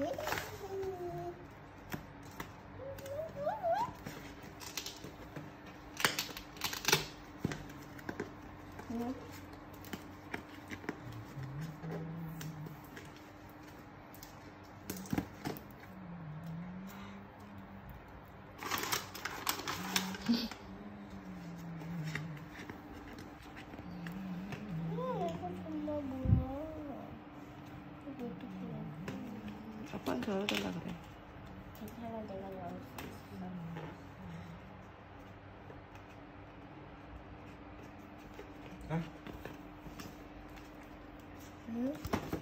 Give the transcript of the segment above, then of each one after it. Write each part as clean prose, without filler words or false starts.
아빠한테 열어달라 그래. 괜찮아, 내가 넣을 수 있어. 응?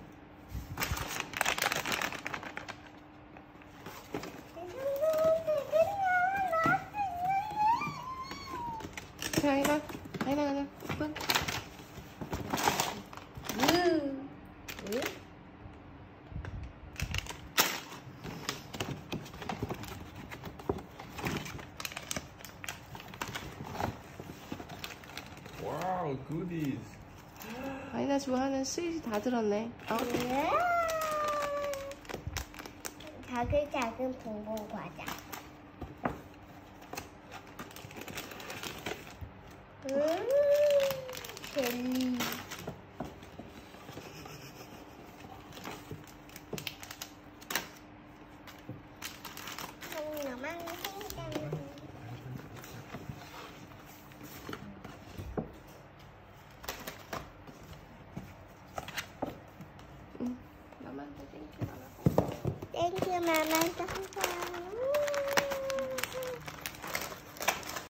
아이나 오픈. 응? 와우, 굿디스. 아이나 좋아하는 스윗이 다 들었네. 작은 봉봉 과자. 젤리. 너만 생각. 응. 나만 땡큐 말하고. 땡큐 마마.